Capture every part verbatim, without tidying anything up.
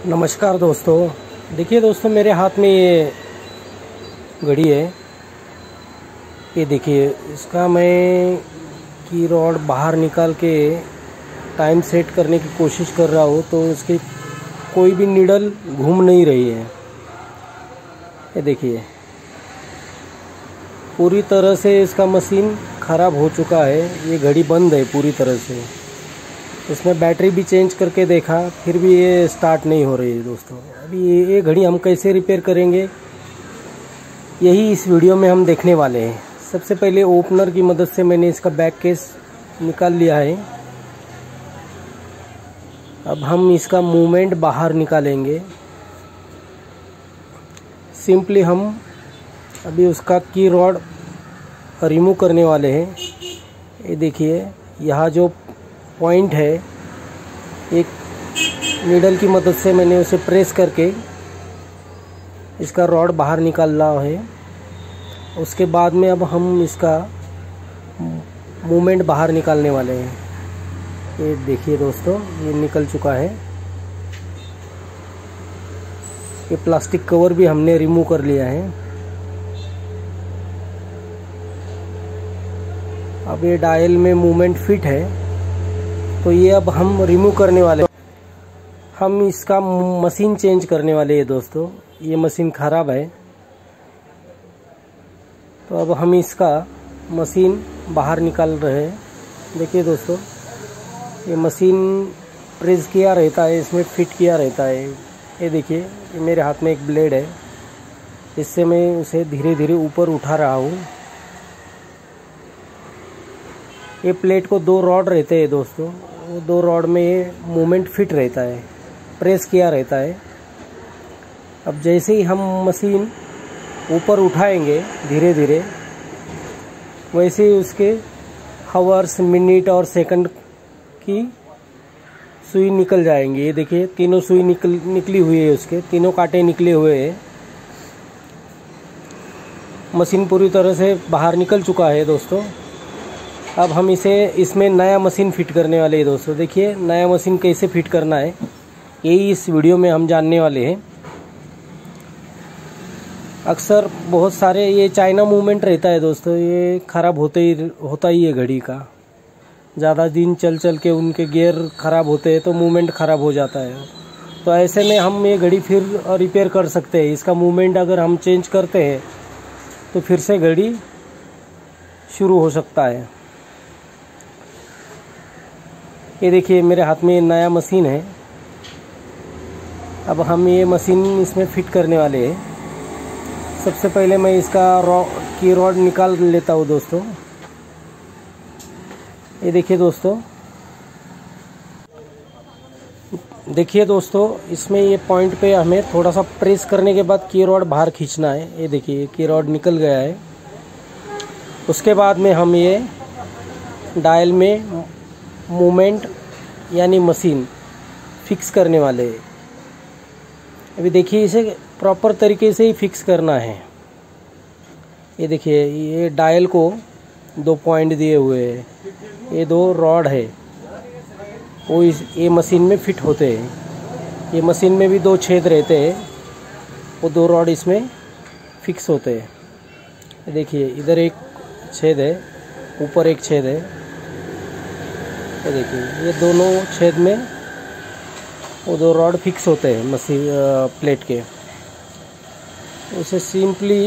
नमस्कार दोस्तों। देखिए दोस्तों, मेरे हाथ में ये घड़ी है। ये देखिए, इसका मैं की रॉड बाहर निकाल के टाइम सेट करने की कोशिश कर रहा हूँ, तो इसकी कोई भी नीडल घूम नहीं रही है। ये देखिए, पूरी तरह से इसका मशीन ख़राब हो चुका है। ये घड़ी बंद है पूरी तरह से। इसमें बैटरी भी चेंज करके देखा, फिर भी ये स्टार्ट नहीं हो रही है दोस्तों। अभी ये ये घड़ी हम कैसे रिपेयर करेंगे, यही इस वीडियो में हम देखने वाले हैं। सबसे पहले ओपनर की मदद से मैंने इसका बैक केस निकाल लिया है। अब हम इसका मूवमेंट बाहर निकालेंगे। सिंपली हम अभी उसका की रॉड रिमूव करने वाले हैं। ये देखिए, यहाँ जो पॉइंट है, एक नीडल की मदद से मैंने उसे प्रेस करके इसका रॉड बाहर निकालना है। उसके बाद में अब हम इसका मूवमेंट बाहर निकालने वाले हैं। ये देखिए दोस्तों, ये निकल चुका है। ये प्लास्टिक कवर भी हमने रिमूव कर लिया है। अब ये डायल में मूवमेंट फिट है, तो ये अब हम रिमूव करने वाले। हम इसका मशीन चेंज करने वाले हैं दोस्तों। ये मशीन ख़राब है, तो अब हम इसका मशीन बाहर निकाल रहे हैं। देखिए दोस्तों, ये मशीन प्रेस किया रहता है, इसमें फिट किया रहता है। ये देखिए, ये मेरे हाथ में एक ब्लेड है, इससे मैं उसे धीरे धीरे ऊपर उठा रहा हूँ। ये प्लेट को दो रॉड रहते हैं दोस्तों, वो दो रॉड में ये मूवमेंट फिट रहता है, प्रेस किया रहता है। अब जैसे ही हम मशीन ऊपर उठाएंगे धीरे धीरे, वैसे ही उसके हावर्स, मिनट और सेकंड की सुई निकल जाएंगी। ये देखिए, तीनों सुई निकल निकली हुई है, उसके तीनों कांटे निकले हुए हैं। मशीन पूरी तरह से बाहर निकल चुका है दोस्तों। अब हम इसे इसमें नया मशीन फिट करने वाले हैं दोस्तों। देखिए, नया मशीन कैसे फिट करना है, यही इस वीडियो में हम जानने वाले हैं। अक्सर बहुत सारे ये चाइना मूवमेंट रहता है दोस्तों, ये ख़राब होते ही होता ही है घड़ी का। ज़्यादा दिन चल चल के उनके गियर ख़राब होते हैं, तो मूवमेंट ख़राब हो जाता है। तो ऐसे में हम ये घड़ी फिर रिपेयर कर सकते हैं। इसका मूवमेंट अगर हम चेंज करते हैं, तो फिर से घड़ी शुरू हो सकता है। ये देखिए, मेरे हाथ में नया मशीन है। अब हम ये मशीन इसमें फिट करने वाले हैं। सबसे पहले मैं इसका रॉ की रॉड निकाल लेता हूँ दोस्तों। ये देखिए दोस्तों, देखिए दोस्तों, इसमें ये पॉइंट पे हमें थोड़ा सा प्रेस करने के बाद की रॉड बाहर खींचना है। ये देखिए, की रॉड निकल गया है। उसके बाद में हम ये डायल में मूवमेंट यानी मशीन फिक्स करने वाले हैं। अभी देखिए, इसे प्रॉपर तरीके से ही फिक्स करना है। ये देखिए, ये डायल को दो पॉइंट दिए हुए हैं, ये दो रॉड है, वो इस ये मशीन में फिट होते हैं। ये मशीन में भी दो छेद रहते हैं, वो दो रॉड इसमें फिक्स होते हैं। देखिए, इधर एक छेद है, ऊपर एक छेद है। ये देखिए, ये दोनों छेद में वो दो रॉड फिक्स होते हैं मशीन प्लेट के। उसे सिंपली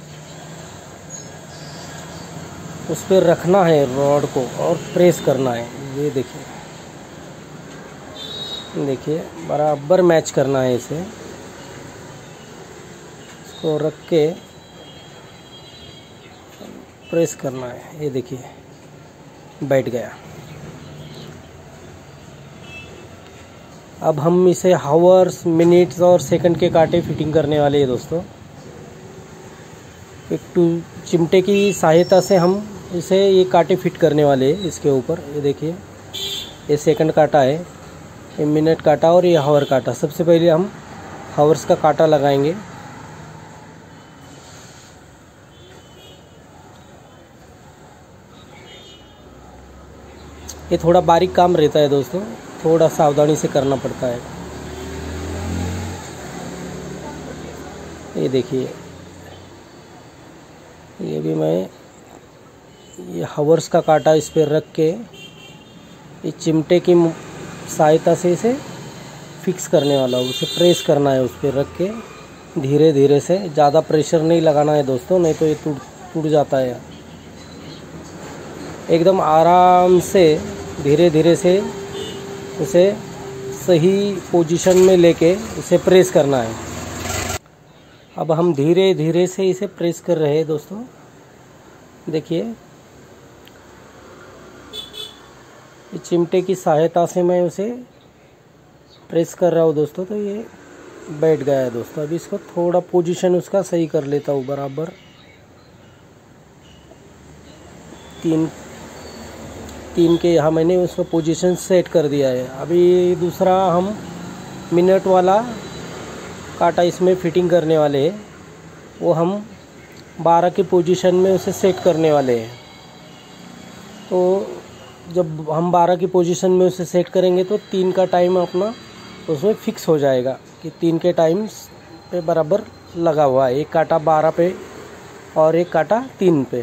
उस पर रखना है रॉड को और प्रेस करना है। ये देखिए, देखिए बराबर मैच करना है इसे। इसको रख के प्रेस करना है। ये देखिए, बैठ गया। अब हम इसे हावर्स, मिनट्स और सेकंड के कांटे फिटिंग करने वाले हैं दोस्तों। एक टू चिमटे की सहायता से हम इसे ये कांटे फिट करने वाले हैं इसके ऊपर। ये देखिए, ये सेकंड कांटा है, ये मिनट कांटा और ये हावर कांटा। सबसे पहले हम हावर्स का कांटा लगाएंगे। ये थोड़ा बारीक काम रहता है दोस्तों, थोड़ा सावधानी से करना पड़ता है। ये देखिए, ये भी मैं ये हवर्स का कांटा इस पर रख के ये चिमटे की सहायता से इसे फिक्स करने वाला हूँ। उसे प्रेस करना है उस पर रख के धीरे धीरे से, ज़्यादा प्रेशर नहीं लगाना है दोस्तों, नहीं तो ये टूट टूट जाता है। एकदम आराम से धीरे धीरे से उसे सही पोजीशन में लेके इसे प्रेस करना है। अब हम धीरे धीरे से इसे प्रेस कर रहे हैं दोस्तों। देखिए, ये चिमटे की सहायता से मैं उसे प्रेस कर रहा हूँ दोस्तों, तो ये बैठ गया है दोस्तों। अभी इसको थोड़ा पोजीशन उसका सही कर लेता हूँ बराबर। तीन तीन के यहाँ मैंने उसका पोजीशन सेट कर दिया है। अभी दूसरा हम मिनट वाला कांटा इसमें फिटिंग करने वाले हैं, वो हम बारह की पोजीशन में उसे सेट करने वाले हैं। तो जब हम बारह की पोजीशन में उसे सेट करेंगे तो तीन का टाइम अपना उसमें फिक्स हो जाएगा कि तीन के टाइम्स पे बराबर लगा हुआ है। एक कांटा बारह पे और एक कांटा तीन पे।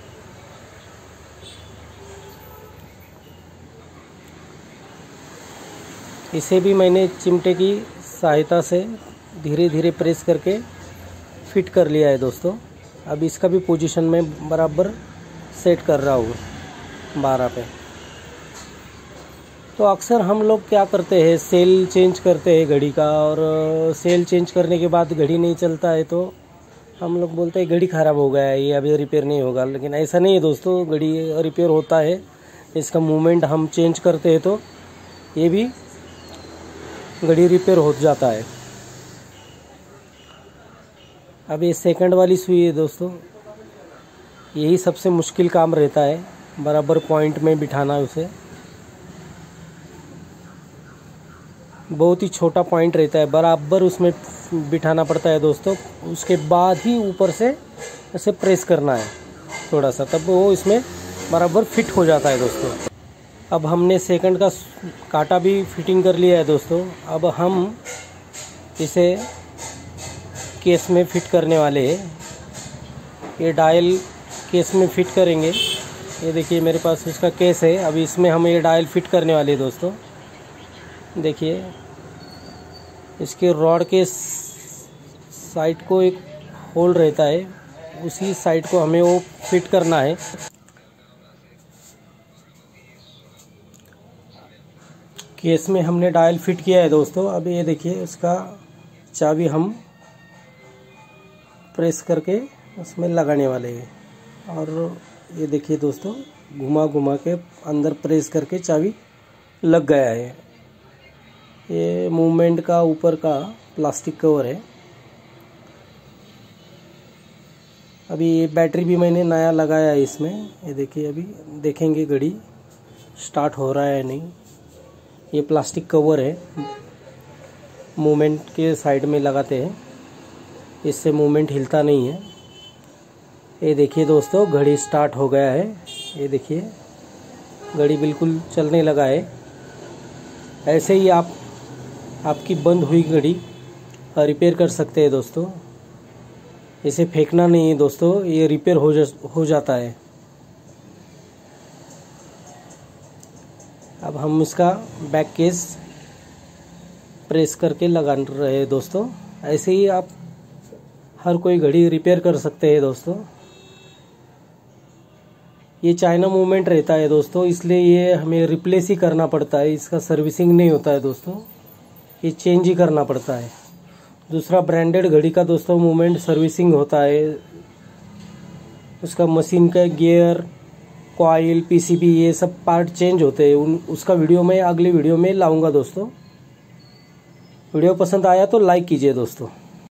इसे भी मैंने चिमटे की सहायता से धीरे धीरे प्रेस करके फिट कर लिया है दोस्तों। अब इसका भी पोजीशन में बराबर सेट कर रहा हूँ बारह पे। तो अक्सर हम लोग क्या करते हैं, सेल चेंज करते हैं घड़ी का, और सेल चेंज करने के बाद घड़ी नहीं चलता है तो हम लोग बोलते हैं घड़ी ख़राब हो गया है, ये अभी रिपेयर नहीं होगा। लेकिन ऐसा नहीं है दोस्तों, घड़ी रिपेयर होता है। इसका मूवमेंट हम चेंज करते हैं तो ये भी घड़ी रिपेयर हो जाता है। अब ये सेकंड वाली सुई है दोस्तों, यही सबसे मुश्किल काम रहता है, बराबर पॉइंट में बिठाना उसे। बहुत ही छोटा पॉइंट रहता है, बराबर उसमें बिठाना पड़ता है दोस्तों। उसके बाद ही ऊपर से ऐसे प्रेस करना है थोड़ा सा, तब वो इसमें बराबर फिट हो जाता है दोस्तों। अब हमने सेकंड का कांटा भी फिटिंग कर लिया है दोस्तों। अब हम इसे केस में फिट करने वाले हैं। ये डायल केस में फिट करेंगे। ये देखिए मेरे पास इसका केस है, अभी इसमें हम ये डायल फिट करने वाले हैं दोस्तों। देखिए, इसके रॉड के साइड को एक होल रहता है, उसी साइड को हमें वो फिट करना है। केस में हमने डायल फिट किया है दोस्तों। अब ये देखिए, इसका चाबी हम प्रेस करके उसमें लगाने वाले हैं। और ये देखिए दोस्तों, घुमा घुमा के अंदर प्रेस करके चाबी लग गया है। ये मूवमेंट का ऊपर का प्लास्टिक कवर है। अभी ये बैटरी भी मैंने नया लगाया है इसमें। ये देखिए, अभी देखेंगे घड़ी स्टार्ट हो रहा है नहीं। ये प्लास्टिक कवर है, मूवमेंट के साइड में लगाते हैं, इससे मूवमेंट हिलता नहीं है। ये देखिए दोस्तों, घड़ी स्टार्ट हो गया है। ये देखिए, घड़ी बिल्कुल चलने लगा है। ऐसे ही आप आपकी बंद हुई घड़ी रिपेयर कर सकते हैं दोस्तों। इसे फेंकना नहीं है दोस्तों, ये रिपेयर हो जा हो जाता है। अब हम इसका बैक केस प्रेस करके लगा रहे हैं दोस्तों। ऐसे ही आप हर कोई घड़ी रिपेयर कर सकते हैं दोस्तों। ये चाइना मूवमेंट रहता है दोस्तों, इसलिए ये हमें रिप्लेस ही करना पड़ता है। इसका सर्विसिंग नहीं होता है दोस्तों, ये चेंज ही करना पड़ता है। दूसरा ब्रांडेड घड़ी का दोस्तों मूवमेंट सर्विसिंग होता है, उसका मशीन का गियर, कॉइल, पीसीबी, ये सब पार्ट चेंज होते हैं। उन उसका वीडियो मैं अगली वीडियो में लाऊंगा दोस्तों। वीडियो पसंद आया तो लाइक कीजिए दोस्तों।